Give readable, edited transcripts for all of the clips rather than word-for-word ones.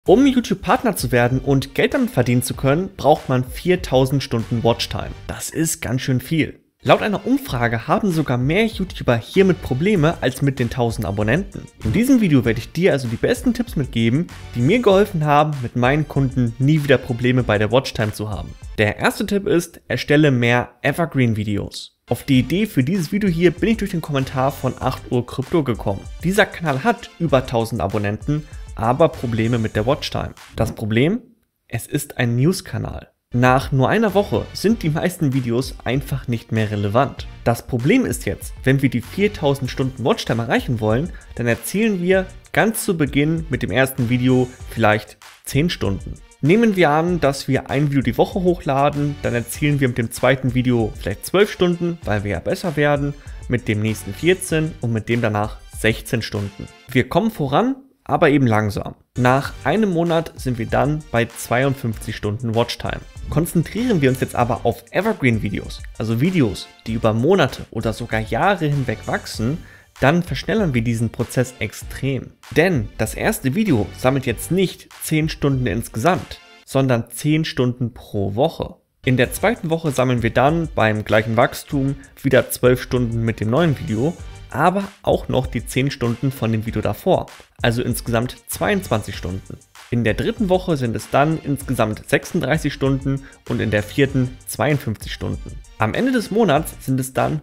Um YouTube-Partner zu werden und Geld damit verdienen zu können, braucht man 4000 Stunden Watchtime. Das ist ganz schön viel. Laut einer Umfrage haben sogar mehr YouTuber hiermit Probleme als mit den 1000 Abonnenten. In diesem Video werde ich dir also die besten Tipps mitgeben, die mir geholfen haben, mit meinen Kunden nie wieder Probleme bei der Watchtime zu haben. Der erste Tipp ist, erstelle mehr Evergreen-Videos. Auf die Idee für dieses Video hier bin ich durch den Kommentar von 8 Uhr Krypto gekommen. Dieser Kanal hat über 1000 Abonnenten, aber Probleme mit der Watchtime. Das Problem? Es ist ein News-Kanal. Nach nur einer Woche sind die meisten Videos einfach nicht mehr relevant. Das Problem ist jetzt, wenn wir die 4000 Stunden Watchtime erreichen wollen, dann erzielen wir ganz zu Beginn mit dem ersten Video vielleicht 10 Stunden. Nehmen wir an, dass wir ein Video die Woche hochladen, dann erzielen wir mit dem zweiten Video vielleicht 12 Stunden, weil wir ja besser werden, mit dem nächsten 14 und mit dem danach 16 Stunden. Wir kommen voran, aber eben langsam. Nach einem Monat sind wir dann bei 52 Stunden Watchtime. Konzentrieren wir uns jetzt aber auf Evergreen-Videos, also Videos, die über Monate oder sogar Jahre hinweg wachsen, dann verschnellern wir diesen Prozess extrem. Denn das erste Video sammelt jetzt nicht 10 Stunden insgesamt, sondern 10 Stunden pro Woche. In der zweiten Woche sammeln wir dann beim gleichen Wachstum wieder 12 Stunden mit dem neuen Video, aber auch noch die 10 Stunden von dem Video davor, also insgesamt 22 Stunden. In der dritten Woche sind es dann insgesamt 36 Stunden und in der vierten 52 Stunden. Am Ende des Monats sind es dann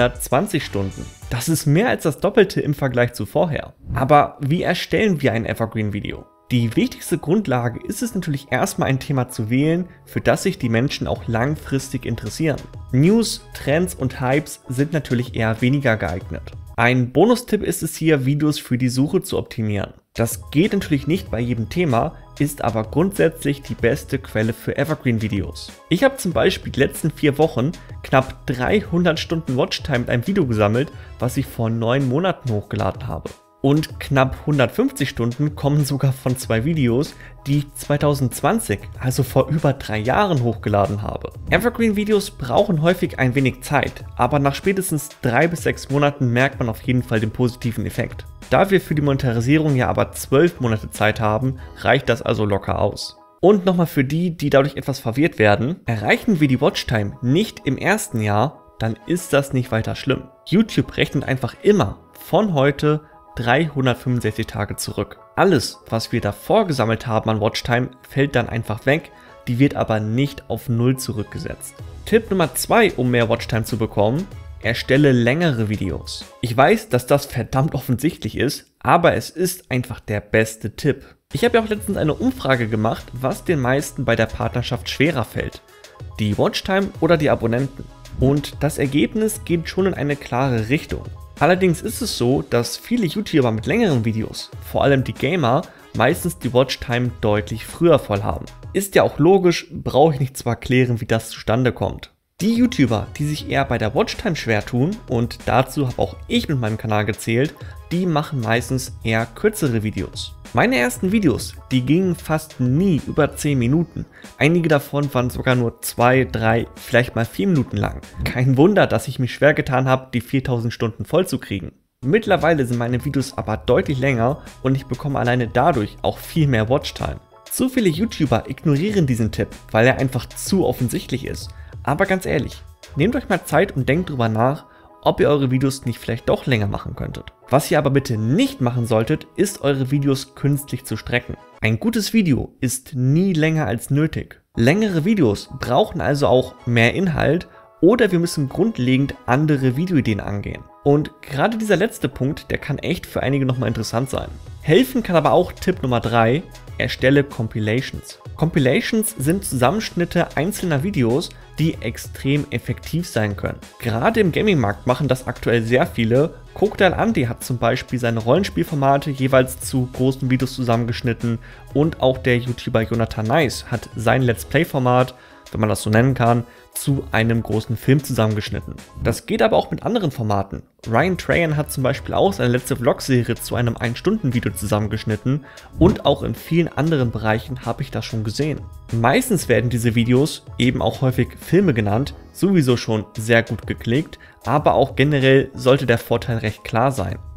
120 Stunden. Das ist mehr als das Doppelte im Vergleich zu vorher. Aber wie erstellen wir ein Evergreen-Video? Die wichtigste Grundlage ist es natürlich erstmal ein Thema zu wählen, für das sich die Menschen auch langfristig interessieren. News, Trends und Hypes sind natürlich eher weniger geeignet. Ein Bonustipp ist es hier, Videos für die Suche zu optimieren. Das geht natürlich nicht bei jedem Thema, ist aber grundsätzlich die beste Quelle für Evergreen-Videos. Ich habe zum Beispiel die letzten 4 Wochen knapp 300 Stunden Watchtime mit einem Video gesammelt, was ich vor 9 Monaten hochgeladen habe. Und knapp 150 Stunden kommen sogar von 2 Videos, die ich 2020, also vor über 3 Jahren hochgeladen habe. Evergreen-Videos brauchen häufig ein wenig Zeit, aber nach spätestens 3 bis 6 Monaten merkt man auf jeden Fall den positiven Effekt. Da wir für die Monetarisierung ja aber 12 Monate Zeit haben, reicht das also locker aus. Und nochmal für die, die dadurch etwas verwirrt werden, erreichen wir die Watchtime nicht im ersten Jahr, dann ist das nicht weiter schlimm. YouTube rechnet einfach immer von heute 365 Tage zurück. Alles, was wir davor gesammelt haben an Watchtime, fällt dann einfach weg, die wird aber nicht auf 0 zurückgesetzt. Tipp Nummer 2, um mehr Watchtime zu bekommen: erstelle längere Videos. Ich weiß, dass das verdammt offensichtlich ist, aber es ist einfach der beste Tipp. Ich habe ja auch letztens eine Umfrage gemacht, was den meisten bei der Partnerschaft schwerer fällt: die Watchtime oder die Abonnenten. Und das Ergebnis geht schon in eine klare Richtung. Allerdings ist es so, dass viele YouTuber mit längeren Videos, vor allem die Gamer, meistens die Watchtime deutlich früher voll haben. Ist ja auch logisch, brauche ich nicht zu erklären, wie das zustande kommt. Die YouTuber, die sich eher bei der Watchtime schwer tun, und dazu habe auch ich mit meinem Kanal gezählt, die machen meistens eher kürzere Videos. Meine ersten Videos, die gingen fast nie über 10 Minuten. Einige davon waren sogar nur 2, 3, vielleicht mal 4 Minuten lang. Kein Wunder, dass ich mich schwer getan habe, die 4000 Stunden voll zu kriegen. Mittlerweile sind meine Videos aber deutlich länger und ich bekomme alleine dadurch auch viel mehr Watchtime. Zu viele YouTuber ignorieren diesen Tipp, weil er einfach zu offensichtlich ist. Aber ganz ehrlich, nehmt euch mal Zeit und denkt drüber nach, ob ihr eure Videos nicht vielleicht doch länger machen könntet. Was ihr aber bitte nicht machen solltet, ist eure Videos künstlich zu strecken. Ein gutes Video ist nie länger als nötig. Längere Videos brauchen also auch mehr Inhalt oder wir müssen grundlegend andere Videoideen angehen. Und gerade dieser letzte Punkt, der kann echt für einige nochmal interessant sein. Helfen kann aber auch Tipp Nummer 3, erstelle Compilations. Compilations sind Zusammenschnitte einzelner Videos, die extrem effektiv sein können. Gerade im Gaming-Markt machen das aktuell sehr viele. Crocodile Andy hat zum Beispiel seine Rollenspielformate jeweils zu großen Videos zusammengeschnitten und auch der YouTuber Jonathan Nice hat sein Let's Play-Format, wenn man das so nennen kann, zu einem großen Film zusammengeschnitten. Das geht aber auch mit anderen Formaten. Ryan Trahan hat zum Beispiel auch seine letzte Vlog-Serie zu einem 1-Stunden-Video zusammengeschnitten und auch in vielen anderen Bereichen habe ich das schon gesehen. Meistens werden diese Videos, eben auch häufig Filme genannt, sowieso schon sehr gut geklickt, aber auch generell sollte der Vorteil recht klar sein.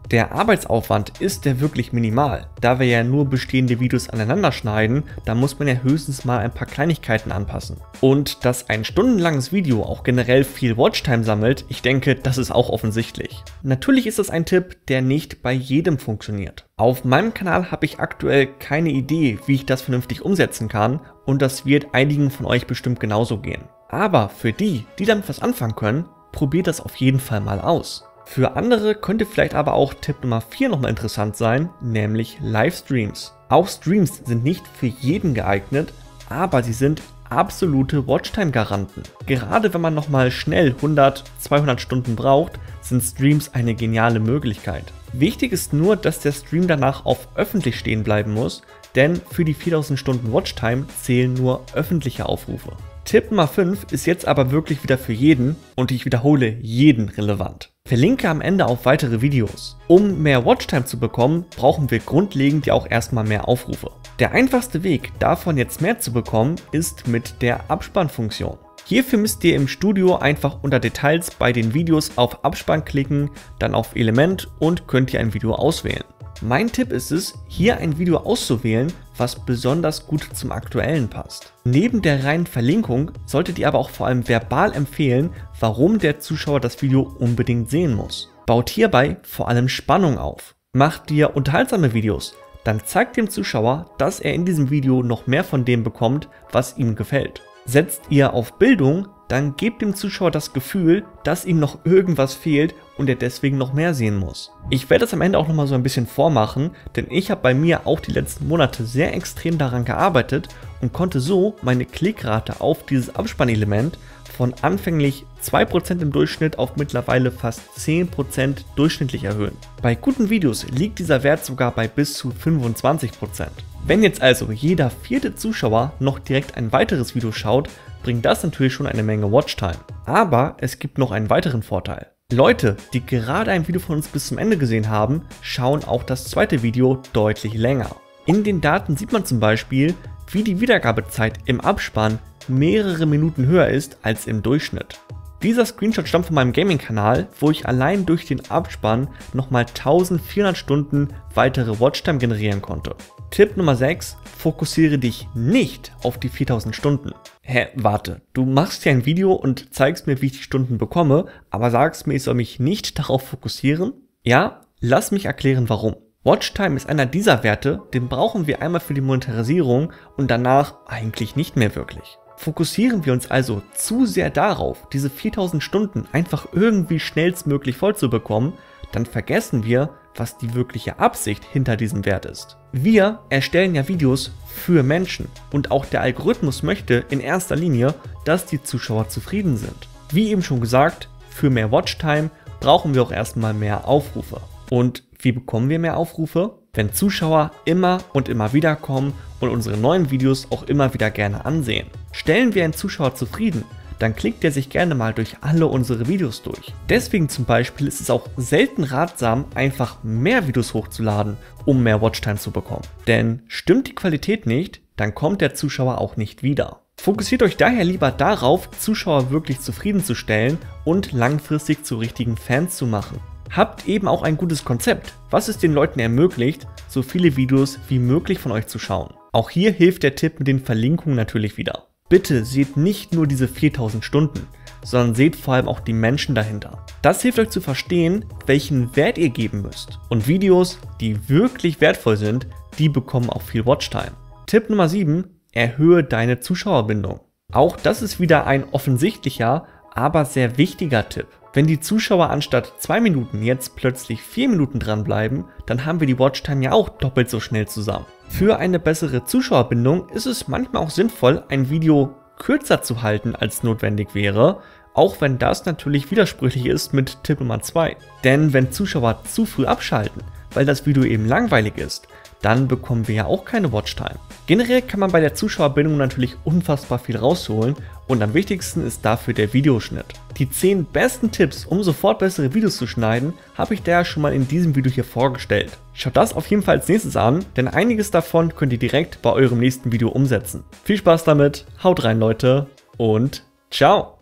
Der Arbeitsaufwand ist ja wirklich minimal, da wir ja nur bestehende Videos aneinander schneiden, da muss man ja höchstens mal ein paar Kleinigkeiten anpassen. Und dass ein stundenlanges Video auch generell viel Watchtime sammelt, ich denke, das ist auch offensichtlich. Natürlich ist das ein Tipp, der nicht bei jedem funktioniert. Auf meinem Kanal habe ich aktuell keine Idee, wie ich das vernünftig umsetzen kann, und das wird einigen von euch bestimmt genauso gehen. Aber für die, die damit was anfangen können, probiert das auf jeden Fall mal aus. Für andere könnte vielleicht aber auch Tipp Nummer 4 nochmal interessant sein, nämlich Livestreams. Auch Streams sind nicht für jeden geeignet, aber sie sind absolute Watchtime-Garanten. Gerade wenn man nochmal schnell 100, 200 Stunden braucht, sind Streams eine geniale Möglichkeit. Wichtig ist nur, dass der Stream danach auf öffentlich stehen bleiben muss, denn für die 4000 Stunden Watchtime zählen nur öffentliche Aufrufe. Tipp Nummer 5 ist jetzt aber wirklich wieder für jeden, und ich wiederhole, jeden relevant. Verlinke am Ende auf weitere Videos. Um mehr Watchtime zu bekommen, brauchen wir grundlegend ja auch erstmal mehr Aufrufe. Der einfachste Weg, davon jetzt mehr zu bekommen, ist mit der Abspannfunktion. Hierfür müsst ihr im Studio einfach unter Details bei den Videos auf Abspann klicken, dann auf Element und könnt ihr ein Video auswählen. Mein Tipp ist es, hier ein Video auszuwählen, was besonders gut zum Aktuellen passt. Neben der reinen Verlinkung solltet ihr aber auch vor allem verbal empfehlen, warum der Zuschauer das Video unbedingt sehen muss. Baut hierbei vor allem Spannung auf. Macht ihr unterhaltsame Videos, dann zeigt dem Zuschauer, dass er in diesem Video noch mehr von dem bekommt, was ihm gefällt. Setzt ihr auf Bildung, dann gebt dem Zuschauer das Gefühl, dass ihm noch irgendwas fehlt und er deswegen noch mehr sehen muss. Ich werde das am Ende auch nochmal so ein bisschen vormachen, denn ich habe bei mir auch die letzten Monate sehr extrem daran gearbeitet und konnte so meine Klickrate auf dieses Abspannelement von anfänglich 2% im Durchschnitt auf mittlerweile fast 10% durchschnittlich erhöhen. Bei guten Videos liegt dieser Wert sogar bei bis zu 25%. Wenn jetzt also jeder 4. Zuschauer noch direkt ein weiteres Video schaut, bringt das natürlich schon eine Menge Watchtime. Aber es gibt noch einen weiteren Vorteil. Leute, die gerade ein Video von uns bis zum Ende gesehen haben, schauen auch das zweite Video deutlich länger. In den Daten sieht man zum Beispiel, wie die Wiedergabezeit im Abspann mehrere Minuten höher ist als im Durchschnitt. Dieser Screenshot stammt von meinem Gaming-Kanal, wo ich allein durch den Abspann nochmal 1400 Stunden weitere Watchtime generieren konnte. Tipp Nummer 6, fokussiere dich nicht auf die 4000 Stunden. Hä, warte, du machst hier ein Video und zeigst mir, wie ich die Stunden bekomme, aber sagst mir, ich soll mich nicht darauf fokussieren? Ja, lass mich erklären warum. Watchtime ist einer dieser Werte, den brauchen wir einmal für die Monetarisierung und danach eigentlich nicht mehr wirklich. Fokussieren wir uns also zu sehr darauf, diese 4000 Stunden einfach irgendwie schnellstmöglich voll zu bekommen, dann vergessen wir, was die wirkliche Absicht hinter diesem Wert ist. Wir erstellen ja Videos für Menschen und auch der Algorithmus möchte in erster Linie, dass die Zuschauer zufrieden sind. Wie eben schon gesagt, für mehr Watchtime brauchen wir auch erstmal mehr Aufrufe. Und wie bekommen wir mehr Aufrufe? Wenn Zuschauer immer und immer wieder kommen und unsere neuen Videos auch immer wieder gerne ansehen. Stellen wir einen Zuschauer zufrieden, dann klickt er sich gerne mal durch alle unsere Videos durch. Deswegen zum Beispiel ist es auch selten ratsam, einfach mehr Videos hochzuladen, um mehr Watchtime zu bekommen. Denn stimmt die Qualität nicht, dann kommt der Zuschauer auch nicht wieder. Fokussiert euch daher lieber darauf, Zuschauer wirklich zufriedenzustellen und langfristig zu richtigen Fans zu machen. Habt eben auch ein gutes Konzept, was es den Leuten ermöglicht, so viele Videos wie möglich von euch zu schauen. Auch hier hilft der Tipp mit den Verlinkungen natürlich wieder. Bitte seht nicht nur diese 4000 Stunden, sondern seht vor allem auch die Menschen dahinter. Das hilft euch zu verstehen, welchen Wert ihr geben müsst. Und Videos, die wirklich wertvoll sind, die bekommen auch viel Watchtime. Tipp Nummer 7, erhöhe deine Zuschauerbindung. Auch das ist wieder ein offensichtlicher, aber sehr wichtiger Tipp. Wenn die Zuschauer anstatt 2 Minuten jetzt plötzlich 4 Minuten dranbleiben, dann haben wir die Watchtime ja auch doppelt so schnell zusammen. Für eine bessere Zuschauerbindung ist es manchmal auch sinnvoll, ein Video kürzer zu halten als notwendig wäre, auch wenn das natürlich widersprüchlich ist mit Tipp Nummer 2. Denn wenn Zuschauer zu früh abschalten, weil das Video eben langweilig ist, dann bekommen wir ja auch keine Watchtime. Generell kann man bei der Zuschauerbindung natürlich unfassbar viel rausholen und am wichtigsten ist dafür der Videoschnitt. Die 10 besten Tipps, um sofort bessere Videos zu schneiden, habe ich daher schon mal in diesem Video hier vorgestellt. Schaut das auf jeden Fall als nächstes an, denn einiges davon könnt ihr direkt bei eurem nächsten Video umsetzen. Viel Spaß damit, haut rein Leute und ciao!